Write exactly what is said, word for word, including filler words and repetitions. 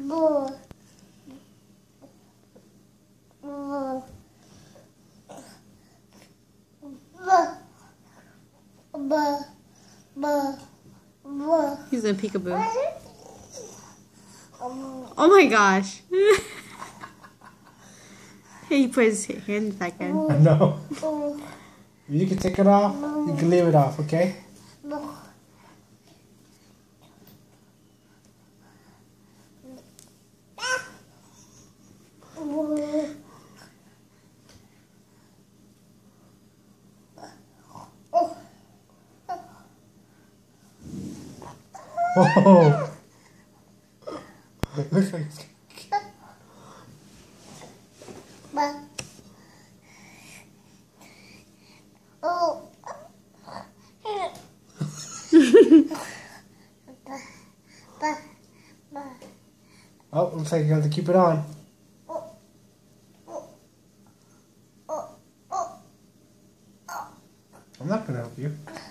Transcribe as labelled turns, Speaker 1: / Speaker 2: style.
Speaker 1: He's a peekaboo. Oh my gosh. He put his hand back in.
Speaker 2: No. You can take it off. You can leave it off, okay? Oh. Looks like it's
Speaker 3: Oh.
Speaker 2: Oh, looks like you have to keep it on. I'm not gonna help you.